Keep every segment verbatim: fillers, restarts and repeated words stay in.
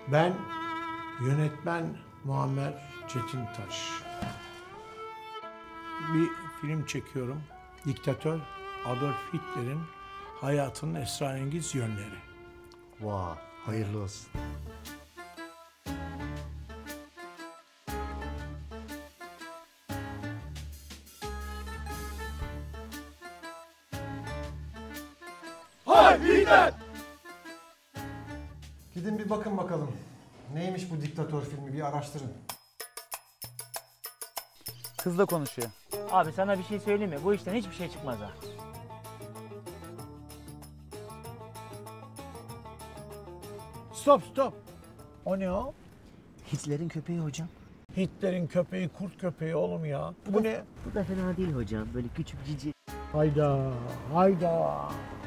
Ben yönetmen Muammer Çetintaş. Bir film çekiyorum. Diktatör Adolf Hitler'in hayatının esrarengiz yönleri. Vay, hayırlı olsun. Hay Hitler! Gidin bir bakın bakalım. Neymiş bu diktatör filmi, bir araştırın. Kızla konuşuyor. Abi sana bir şey söyleyeyim mi? Bu işten hiçbir şey çıkmaz ha. Stop stop. O ne o? Hitler'in köpeği hocam. Hitler'in köpeği, kurt köpeği oğlum ya. Bu ne? Bu da fena değil hocam. Böyle küçük cici. Hayda, hayda.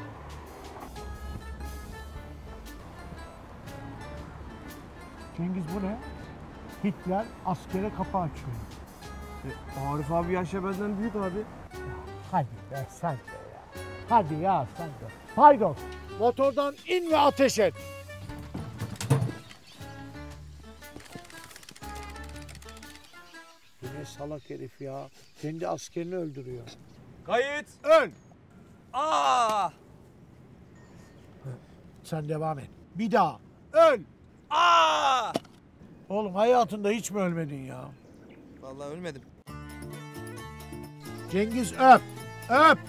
Cengiz bu ne? Hitler askere kapı açıyor. Arif abi yaşça benden büyük abi. Hadi be sen de ya. Hadi ya sen de. Pardon. Motordan in ve ateş et. Bu ne salak herif ya. Kendi askerini öldürüyor. Kayıt. Ön. Aa. Sen devam et. Bir daha. Öl. Aa. Oğlum hayatında hiç mi ölmedin ya? Vallahi ölmedim. Cengiz öp. Öp.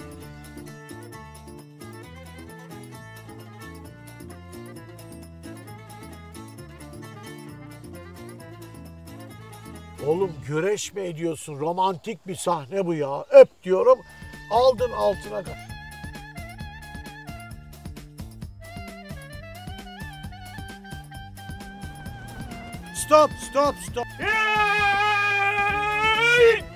Oğlum güreş mi ediyorsun? Romantik bir sahne bu ya. Öp diyorum. Aldın altına kaç. Stop, stop, stop. Hey!